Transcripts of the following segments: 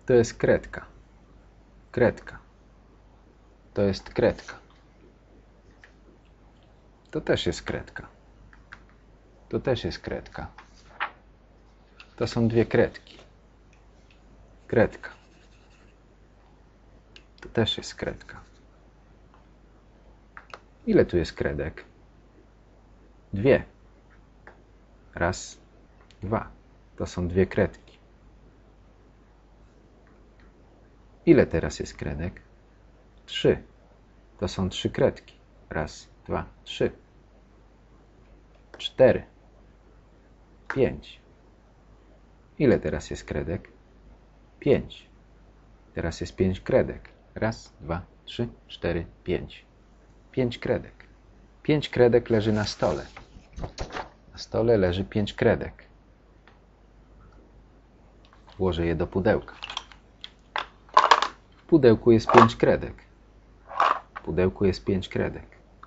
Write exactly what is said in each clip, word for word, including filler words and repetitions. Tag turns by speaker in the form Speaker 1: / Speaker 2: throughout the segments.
Speaker 1: To jest kredka. Kredka. To jest kredka. To też jest kredka. To też jest kredka. To są dwie kredki. Kredka. To też jest kredka. Ile tu jest kredek? Dwie. Raz, dwa. To są dwie kredki. Ile teraz jest kredek? Trzy. To są trzy kredki. Raz, dwa, trzy. Cztery. Pięć. Ile teraz jest kredek? Pięć. Teraz jest pięć kredek. Raz, dwa, trzy, cztery, pięć. Pięć kredek. Pięć kredek leży na stole. Na stole leży pięć kredek. Włożę je do pudełka. W pudełku jest pięć kredek. W pudełku jest pięć kredek.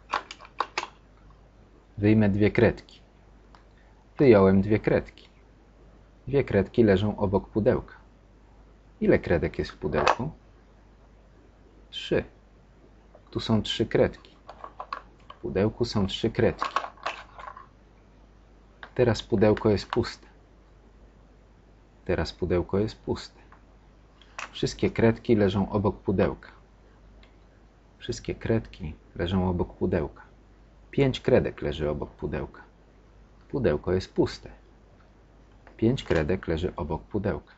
Speaker 1: Wyjmę dwie kredki. Wyjąłem dwie kredki. Dwie kredki leżą obok pudełka. Ile kredek jest w pudełku? Trzy. Tu są trzy kredki. W pudełku są trzy kredki. Teraz pudełko jest puste. Teraz pudełko jest puste. Wszystkie kredki leżą obok pudełka. Wszystkie kredki leżą obok pudełka. Pięć kredek leży obok pudełka. Pudełko jest puste. Pięć kredek leży obok pudełka.